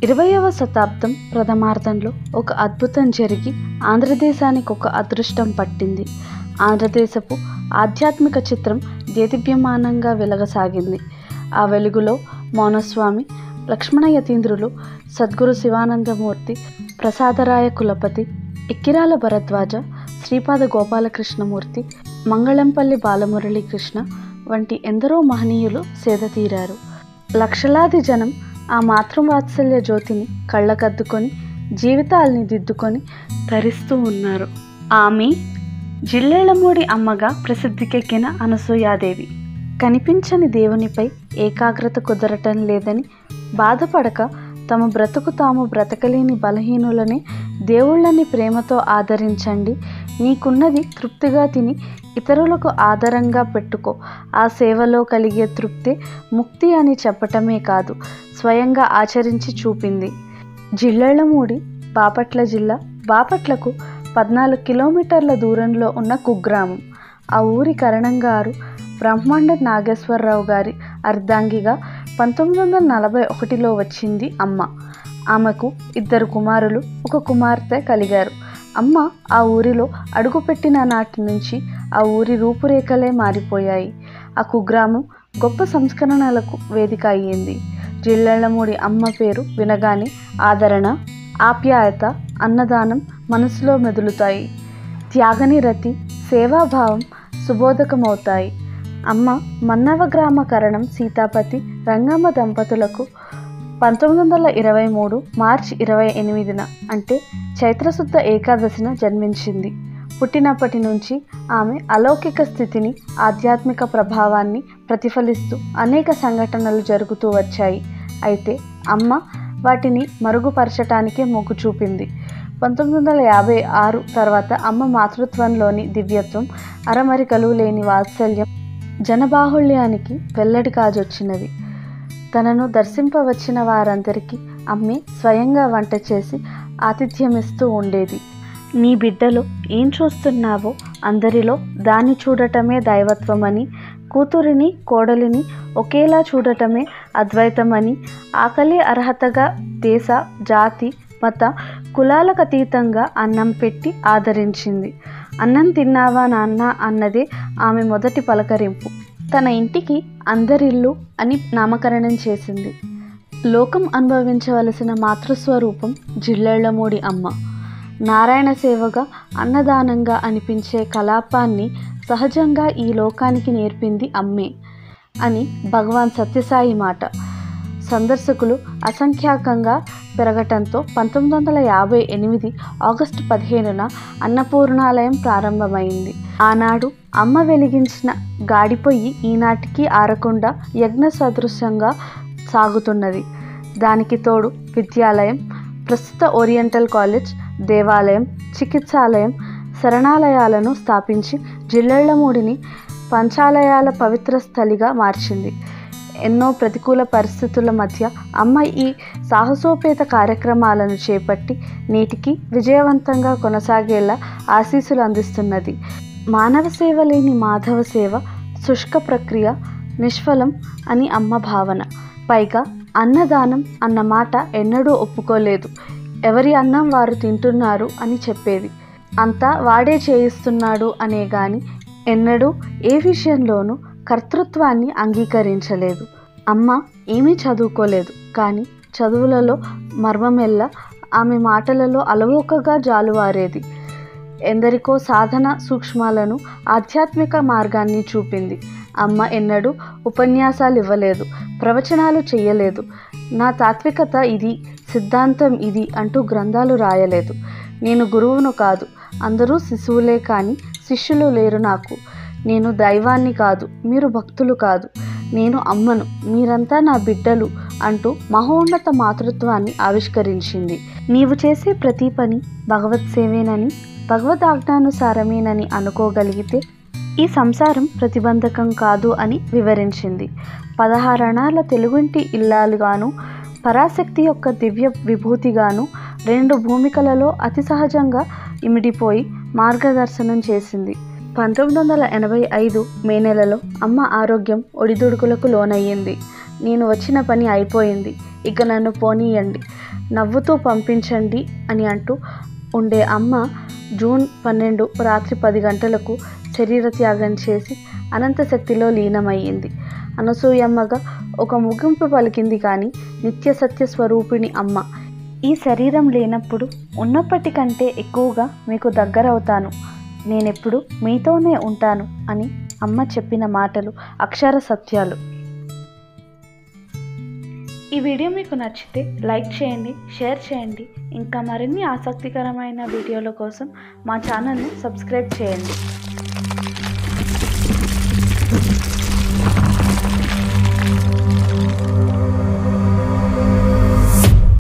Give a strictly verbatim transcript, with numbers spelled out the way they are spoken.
ఇరవైవ శతాబ్దం ప్రథమార్థంలో ఒక అద్భుతం జరిగి ఆంధ్రదేశానికి ఒక అదృష్టం పట్టింది. ఆంధ్రదేశపు ఆధ్యాత్మిక చిత్రం దేదీప్యమానంగా వెలగసాగింది. ఆ వెలుగులో మౌనస్వామి, లక్ష్మణ యతీంద్రులు, సద్గురు శివానందమూర్తి, ప్రసాదరాయ కులపతి, ఇక్కిరాల భరద్వాజ, శ్రీపాద గోపాలకృష్ణమూర్తి, మంగళంపల్లి బాలమురళీకృష్ణ వంటి ఎందరో మహనీయులు సేదతీరారు. లక్షలాది జనం ఆ మాతృవాత్సల్య జ్యోతిని కళ్ళకద్దుకొని జీవితాల్ని దిద్దుకొని తరిస్తూ ఉన్నారు. ఆమె జిల్లెళ్లమూడి అమ్మగా ప్రసిద్ధికెక్కిన అనసూయాదేవి. కనిపించని దేవునిపై ఏకాగ్రత కుదరటం లేదని బాధపడక తమ బ్రతుకు తాము బ్రతకలేని బలహీనులనే దేవుళ్ళని ప్రేమతో ఆదరించండి, నీకున్నది తృప్తిగా తిని ఇతరులకు ఆదరంగా పెట్టుకో, ఆ సేవలో కలిగే తృప్తే ముక్తి అని చెప్పటమే కాదు, స్వయంగా ఆచరించి చూపింది. జిల్లెళ్లమూడి బాపట్ల జిల్లా. బాపట్లకు పద్నాలుగు కిలోమీటర్ల దూరంలో ఉన్న కుగ్రామం. ఆ ఊరి కరణంగారు బ్రహ్మాండ నాగేశ్వరరావు గారి అర్ధాంగిగా పంతొమ్మిది వందల నలభై ఒకటిలో వచ్చింది అమ్మ. ఆమెకు ఇద్దరు కుమారులు, ఒక కుమార్తె కలిగారు. అమ్మ ఆ ఊరిలో అడుగుపెట్టిన నాటి నుంచి ఆ ఊరి రూపురేఖలే మారిపోయాయి. ఆ కుగ్రామం గొప్ప సంస్కరణలకు వేదిక అయ్యింది. జిల్లెళ్లమూడి అమ్మ పేరు వినగానే ఆదరణ, ఆప్యాయత, అన్నదానం మనసులో మెదులుతాయి. త్యాగనిరతి, సేవాభావం సుబోధకమవుతాయి. అమ్మ మన్నవ గ్రామ కరణం సీతాపతి రంగమ్మ దంపతులకు పంతొమ్మిది వందల ఇరవై మూడు మార్చి ఇరవై ఎనిమిదిన అంటే చైత్రశుద్ధ ఏకాదశిన జన్మించింది. పుట్టినప్పటి నుంచి ఆమె అలౌకిక స్థితిని, ఆధ్యాత్మిక ప్రభావాన్ని ప్రతిఫలిస్తూ అనేక సంఘటనలు జరుగుతూ వచ్చాయి. అయితే అమ్మ వాటిని మరుగుపరచటానికే మొగ్గు చూపింది. పంతొమ్మిది వందల యాభై ఆరు తర్వాత అమ్మ మాతృత్వంలోని దివ్యత్వం, అరమరికలు లేని వాత్సల్యం జనబాహుళ్యానికి వెల్లడి కాజొచ్చినవి. తనను దర్శింపవచ్చిన వారందరికీ అమ్మే స్వయంగా వంట చేసి ఆతిథ్యమిస్తూ ఉండేది. నీ బిడ్డలో ఏం చూస్తున్నావో అందరిలో దాన్ని చూడటమే దైవత్వమని, కూతురిని కోడలిని ఒకేలా చూడటమే అద్వైతమని, ఆకలి అర్హతగా దేశ, జాతి, మత, కులాలకు అతీతంగా అన్నం పెట్టి ఆదరించింది. అన్నం తిన్నావా నాన్న అన్నదే ఆమె మొదటి పలకరింపు. తన ఇంటికి అందరిల్లు అని నామకరణం చేసింది. లోకం అనుభవించవలసిన మాతృస్వరూపం జిల్లెళ్లమూడి అమ్మ. నారాయణ సేవగా, అన్నదానంగా అనిపించే కలాపాన్ని సహజంగా ఈ లోకానికి నేర్పింది అమ్మే అని భగవాన్ సత్యసాయి మాట. సందర్శకులు అసంఖ్యాకంగా పెరగటంతో పంతొమ్మిది వందల యాభై ఎనిమిది ఆగస్టు పదిహేనున అన్నపూర్ణాలయం ప్రారంభమైంది. ఆనాడు అమ్మ వెలిగించిన గాడిపొయ్యి ఈనాటికి ఆరకుండా యజ్ఞ సదృశ్యంగా సాగుతున్నది. దానికి తోడు విద్యాలయం, ప్రస్తుత ఓరియంటల్ కాలేజ్, దేవాలయం, చికిత్సాలయం, శరణాలయాలను స్థాపించి జిల్లెళ్లమూడిని పంచాలయాల పవిత్ర స్థలిగా మార్చింది. ఎన్నో ప్రతికూల పరిస్థితుల మధ్య అమ్మ ఈ సాహసోపేత కార్యక్రమాలను చేపట్టి నేటికి విజయవంతంగా కొనసాగేలా ఆశీస్సులు అందిస్తున్నది. మానవ సేవ లేని మాధవ సేవ శుష్క ప్రక్రియ, నిష్ఫలం అని అమ్మ భావన. పైగా అన్నదానం అన్న మాట ఎన్నడూ ఒప్పుకోలేదు. ఎవరి అన్నం వారు తింటున్నారు అని చెప్పేది. అంతా వాడే చేయిస్తున్నాడు అనే గాని ఎన్నడూ ఏ విషయంలోనూ కర్తృత్వాన్ని అంగీకరించలేదు. అమ్మ ఏమీ చదువుకోలేదు, కానీ చదువులలో మర్మమెల్ల ఆమె మాటలలో అలవోకగా జాలువారేది. ఎందరికో సాధన సూక్ష్మాలను, ఆధ్యాత్మిక మార్గాన్ని చూపింది. అమ్మ ఎన్నడూ ఉపన్యాసాలు ఇవ్వలేదు, ప్రవచనాలు చెయ్యలేదు. నా తాత్వికత ఇది, సిద్ధాంతం ఇది అంటూ గ్రంథాలు రాయలేదు. నేను గురువును కాదు, అందరూ శిశువులే కానీ శిష్యులు లేరు నాకు. నేను దైవాన్ని కాదు, మీరు భక్తులు కాదు, నేను అమ్మను, మీరంతా నా బిడ్డలు అంటూ మహోన్నత మాతృత్వాన్ని ఆవిష్కరించింది. నీవు చేసే ప్రతి పని భగవత్ సేవేనని, భగవద్ ఆజ్ఞానుసారమేనని అనుకోగలిగితే ఈ సంసారం ప్రతిబంధకం కాదు అని వివరించింది. పదహారణాల తెలుగుంటి ఇల్లాలుగాను, పరాశక్తి యొక్క దివ్య విభూతిగాను రెండు భూమికలలో అతి సహజంగా ఇమిడిపోయి మార్గదర్శనం చేసింది. పంతొమ్మిది వందల ఎనభై ఐదు మే నెలలో అమ్మ ఆరోగ్యం ఒడిదుడుకులకు లోనయ్యింది. నేను వచ్చిన పని అయిపోయింది, ఇక నన్ను పోనీయండి, నవ్వుతూ పంపించండి అని అంటూ ఉండే అమ్మ జూన్ పన్నెండు రాత్రి పది గంటలకు శరీర త్యాగం చేసి అనంత శక్తిలో లీనమయ్యింది. అనసూయమ్మగా ఒక ముగింపు పలికింది కానీ నిత్య సత్య స్వరూపిణి అమ్మ. ఈ శరీరం లేనప్పుడు ఉన్నప్పటికంటే ఎక్కువగా మీకు దగ్గరవుతాను, నేనెప్పుడు మీతోనే ఉంటాను అని అమ్మ చెప్పిన మాటలు అక్షర సత్యాలు. ఈ వీడియో మీకు నచ్చితే లైక్ చేయండి, షేర్ చేయండి. ఇంకా మరిన్ని ఆసక్తికరమైన వీడియోల కోసం మా ఛానల్ని సబ్స్క్రైబ్ చేయండి.